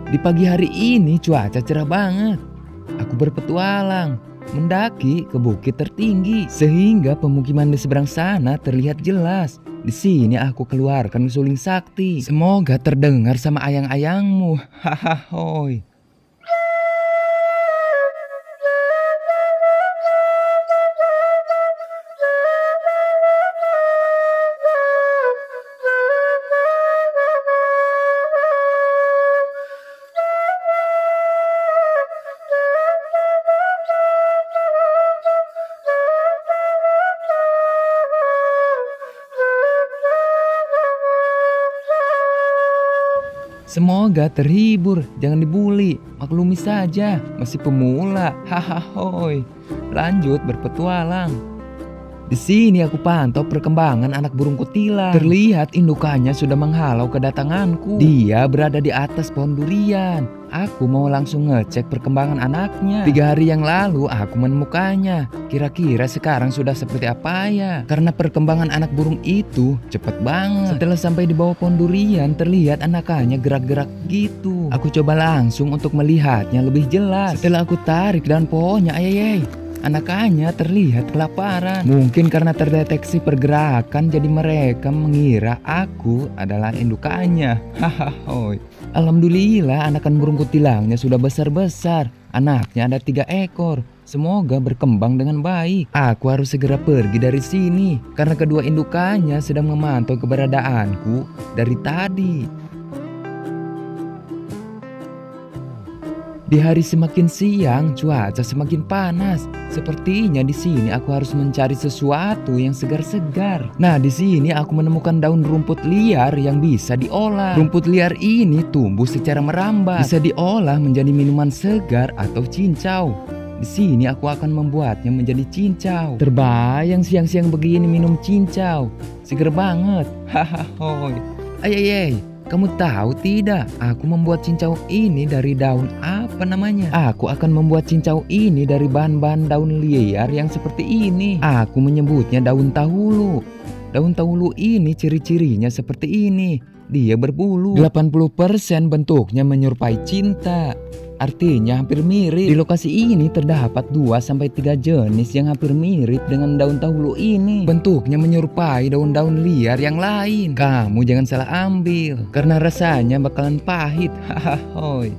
Di pagi hari ini cuaca cerah banget. Aku berpetualang, mendaki ke bukit tertinggi sehingga pemukiman di seberang sana terlihat jelas. Di sini aku keluarkan suling sakti. Semoga terdengar sama ayang-ayangmu. Hahaha. Semoga terhibur, jangan dibully, maklumi saja, masih pemula. Hahaha. Lanjut berpetualang. Di sini aku pantau perkembangan anak burung kutilang. Terlihat indukannya sudah menghalau kedatanganku. Dia berada di atas pohon durian. Aku mau langsung ngecek perkembangan anaknya. 3 hari yang lalu aku menemukannya. Kira-kira sekarang sudah seperti apa ya? Karena perkembangan anak burung itu cepat banget. Setelah sampai di bawah pohon durian, terlihat anakannya gerak-gerak gitu. Aku coba langsung untuk melihatnya lebih jelas. Setelah aku tarik daun pohonnya, anakannya terlihat kelaparan. Mungkin karena terdeteksi pergerakan, jadi mereka mengira aku adalah indukannya. Hahaha. Alhamdulillah anakan burung kutilangnya sudah besar-besar. Anaknya ada 3 ekor. Semoga berkembang dengan baik. Aku harus segera pergi dari sini karena kedua indukannya sedang memantau keberadaanku dari tadi. Di hari semakin siang, cuaca semakin panas. Sepertinya di sini aku harus mencari sesuatu yang segar-segar. Nah, di sini aku menemukan daun rumput liar yang bisa diolah. Rumput liar ini tumbuh secara merambat, bisa diolah menjadi minuman segar atau cincau. Di sini aku akan membuatnya menjadi cincau. Terbayang siang-siang begini minum cincau, seger banget. Hahaha. Kamu tahu tidak, aku membuat cincau ini dari daun apa namanya? Aku akan membuat cincau ini dari bahan-bahan daun liar yang seperti ini. Aku menyebutnya daun tahulu. Daun tahulu ini ciri-cirinya seperti ini. Dia berbulu. 80% bentuknya menyerupai cinta. Artinya hampir mirip. Di lokasi ini terdapat 2-3 jenis yang hampir mirip dengan daun tahulu ini. Bentuknya menyerupai daun-daun liar yang lain. Kamu jangan salah ambil, karena rasanya bakalan pahit. Hahaha.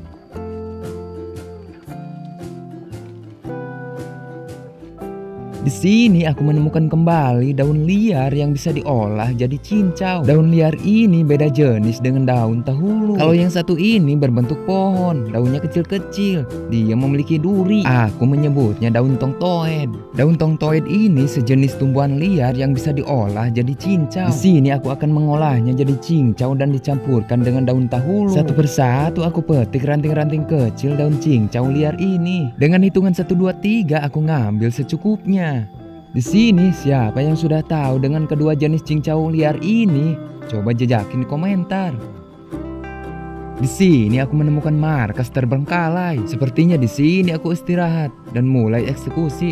Di sini aku menemukan kembali daun liar yang bisa diolah jadi cincau. Daun liar ini beda jenis dengan daun tahulu. Kalau yang satu ini berbentuk pohon, daunnya kecil-kecil. Dia memiliki duri. Aku menyebutnya daun tongtoed. Daun tongtoed ini sejenis tumbuhan liar yang bisa diolah jadi cincau. Di sini aku akan mengolahnya jadi cincau dan dicampurkan dengan daun tahulu. Satu persatu aku petik ranting-ranting kecil daun cincau liar ini. Dengan hitungan 1, 2, 3 aku ngambil secukupnya. Di sini siapa yang sudah tahu dengan kedua jenis cincau liar ini? Coba jajakin di komentar. Di sini aku menemukan markas terbengkalai. Sepertinya di sini aku istirahat dan mulai eksekusi.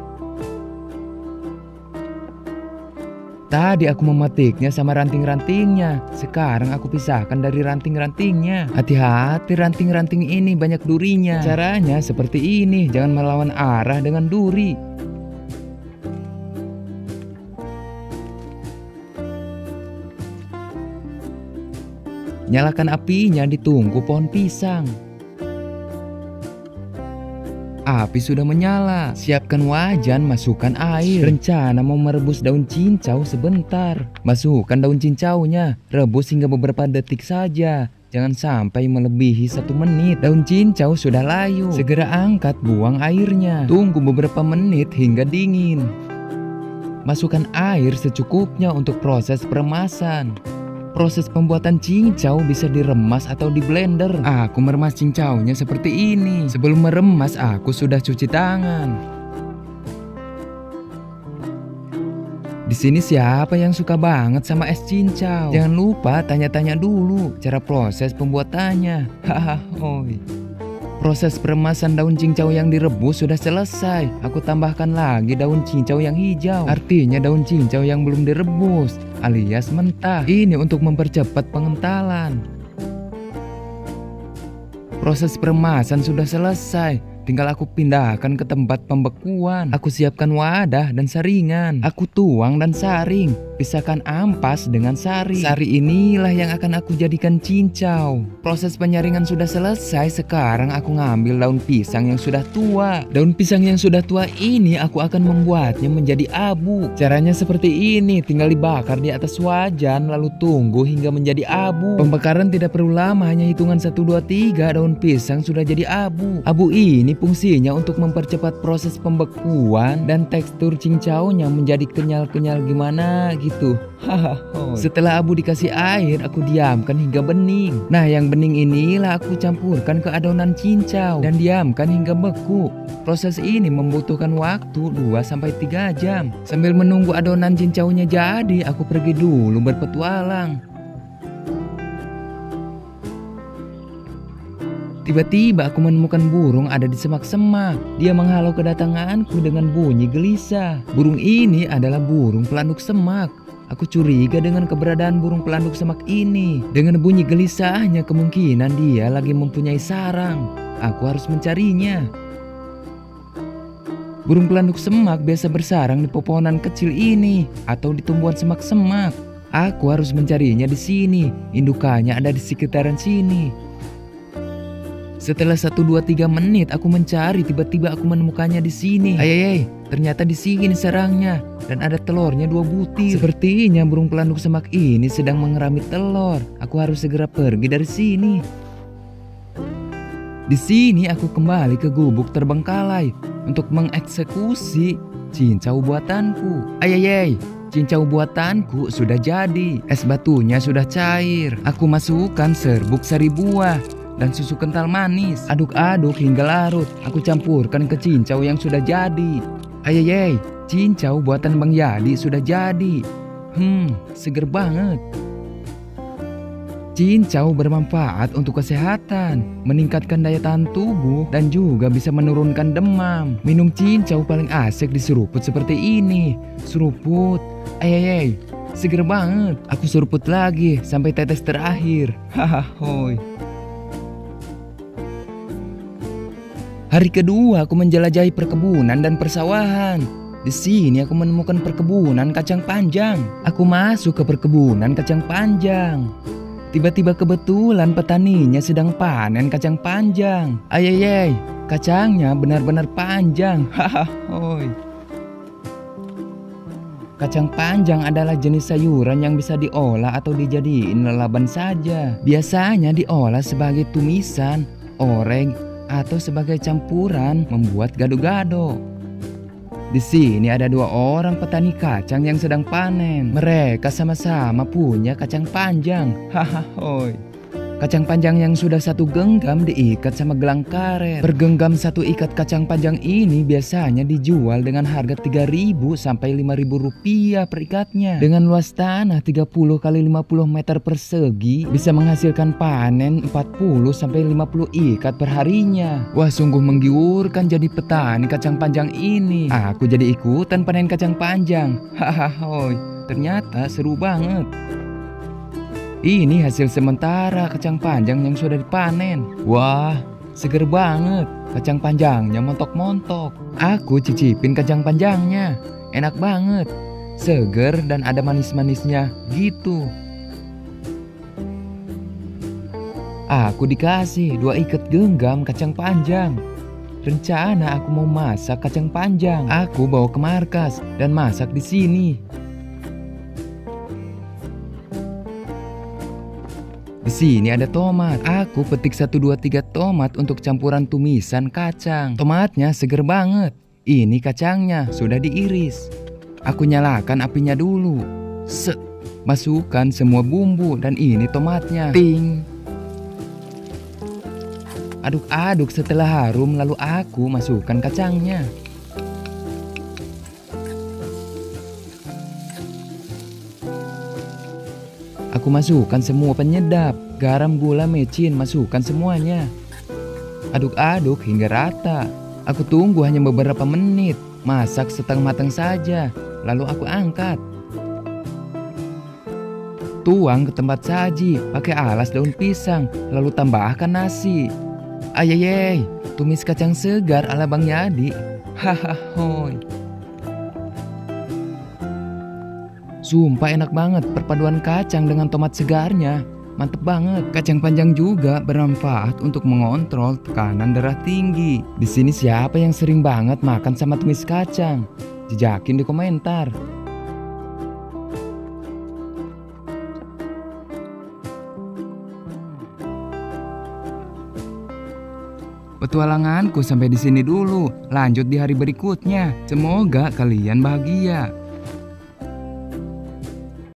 Tadi aku memetiknya sama ranting-rantingnya. Sekarang aku pisahkan dari ranting-rantingnya. Hati-hati, ranting-ranting ini banyak durinya. Caranya seperti ini, jangan melawan arah dengan duri. Nyalakan apinya di tungku pohon pisang. Api sudah menyala. Siapkan wajan, masukkan air. Rencana mau merebus daun cincau sebentar. Masukkan daun cincaunya. Rebus hingga beberapa detik saja. Jangan sampai melebihi 1 menit. Daun cincau sudah layu. Segera angkat, buang airnya. Tunggu beberapa menit hingga dingin. Masukkan air secukupnya untuk proses peremasan. Proses pembuatan cincau bisa diremas atau di blender. Aku meremas cincaunya seperti ini. Sebelum meremas aku sudah cuci tangan. Di sini siapa yang suka banget sama es cincau? Jangan lupa tanya-tanya dulu cara proses pembuatannya. Hahaha. Proses peremasan daun cincau yang direbus sudah selesai. Aku tambahkan lagi daun cincau yang hijau. Artinya daun cincau yang belum direbus alias mentah. Ini untuk mempercepat pengentalan. Proses peremasan sudah selesai. Tinggal aku pindahkan ke tempat pembekuan. Aku siapkan wadah dan saringan. Aku tuang dan saring. Pisahkan ampas dengan sari. Sari inilah yang akan aku jadikan cincau. Proses penyaringan sudah selesai. Sekarang aku ngambil daun pisang yang sudah tua. Daun pisang yang sudah tua ini aku akan membuatnya menjadi abu. Caranya seperti ini. Tinggal dibakar di atas wajan lalu tunggu hingga menjadi abu. Pembakaran tidak perlu lama, hanya hitungan 1, 2, 3 daun pisang sudah jadi abu. Abu ini fungsinya untuk mempercepat proses pembekuan dan tekstur cincaunya menjadi kenyal-kenyal gimana gitu. Setelah abu dikasih air, aku diamkan hingga bening. Nah, yang bening inilah aku campurkan ke adonan cincau dan diamkan hingga beku. Proses ini membutuhkan waktu 2-3 jam. Sambil menunggu adonan cincaunya jadi, aku pergi dulu berpetualang. Tiba-tiba aku menemukan burung ada di semak-semak. Dia menghalau kedatanganku dengan bunyi gelisah. Burung ini adalah burung pelanduk semak. Aku curiga dengan keberadaan burung pelanduk semak ini. Dengan bunyi gelisahnya, kemungkinan dia lagi mempunyai sarang. Aku harus mencarinya. Burung pelanduk semak biasa bersarang di pepohonan kecil ini atau di tumbuhan semak-semak. Aku harus mencarinya di sini. Indukannya ada di sekitaran sini. Setelah 1-2-3 menit aku mencari, tiba-tiba aku menemukannya di sini. Ayayay, ternyata di sini sarangnya dan ada telurnya 2 butir. Sepertinya burung pelanduk semak ini sedang mengerami telur. Aku harus segera pergi dari sini. Di sini aku kembali ke gubuk terbengkalai untuk mengeksekusi cincau buatanku. Ayayay, cincau buatanku sudah jadi. Es batunya sudah cair. Aku masukkan serbuk sari buah dan susu kental manis. Aduk-aduk hingga larut. Aku campurkan ke cincau yang sudah jadi. Ayayay, cincau buatan Bang Yadi sudah jadi. Seger banget. Cincau bermanfaat untuk kesehatan, meningkatkan daya tahan tubuh, dan juga bisa menurunkan demam. Minum cincau paling asik di seruput seperti ini. Seruput. Ayayay, seger banget. Aku seruput lagi sampai tetes terakhir. Hahaha. Hari kedua aku menjelajahi perkebunan dan persawahan. Di sini aku menemukan perkebunan kacang panjang. Aku masuk ke perkebunan kacang panjang. Tiba-tiba kebetulan petaninya sedang panen kacang panjang. Ayayay, kacangnya benar-benar panjang. Hahaha. Kacang panjang adalah jenis sayuran yang bisa diolah atau dijadiin lalaban saja. Biasanya diolah sebagai tumisan, oreng, atau sebagai campuran membuat gado-gado. Di sini ada 2 orang petani kacang yang sedang panen. Mereka sama-sama punya kacang panjang. Hahaha. Kacang panjang yang sudah 1 genggam diikat sama gelang karet. Per genggam 1 ikat kacang panjang ini biasanya dijual dengan harga 3.000 sampai 5.000 rupiah per ikatnya. Dengan luas tanah 30 kali 50 meter persegi bisa menghasilkan panen 40 sampai 50 ikat per harinya. Wah, sungguh menggiurkan jadi petani kacang panjang ini. Aku jadi ikutan panen kacang panjang. Hahaha. Ternyata seru banget. Ini hasil sementara kacang panjang yang sudah dipanen. Wah, seger banget. Kacang panjangnya montok-montok. Aku cicipin kacang panjangnya. Enak banget. Seger dan ada manis-manisnya gitu. Aku dikasih 2 ikat genggam kacang panjang. Rencana aku mau masak kacang panjang. Aku bawa ke markas dan masak di sini. Di sini ada tomat. Aku petik 1, 2, 3 tomat untuk campuran tumisan kacang. Tomatnya seger banget. Ini kacangnya sudah diiris. Aku nyalakan apinya dulu. Set. Masukkan semua bumbu dan ini tomatnya. Ting. Aduk-aduk setelah harum lalu aku masukkan kacangnya. Aku masukkan semua penyedap, garam, gula, mecin, masukkan semuanya. Aduk-aduk hingga rata. Aku tunggu hanya beberapa menit, masak setengah matang saja, lalu aku angkat. Tuang ke tempat saji, pakai alas daun pisang, lalu tambahkan nasi. Ayayey, tumis kacang segar ala Bang Yadi. Hahaha. Sumpah enak banget perpaduan kacang dengan tomat segarnya. Mantep banget. Kacang panjang juga bermanfaat untuk mengontrol tekanan darah tinggi. Di sini siapa yang sering banget makan sama tumis kacang? Jejakin di komentar. Petualanganku sampai di sini dulu. Lanjut di hari berikutnya. Semoga kalian bahagia.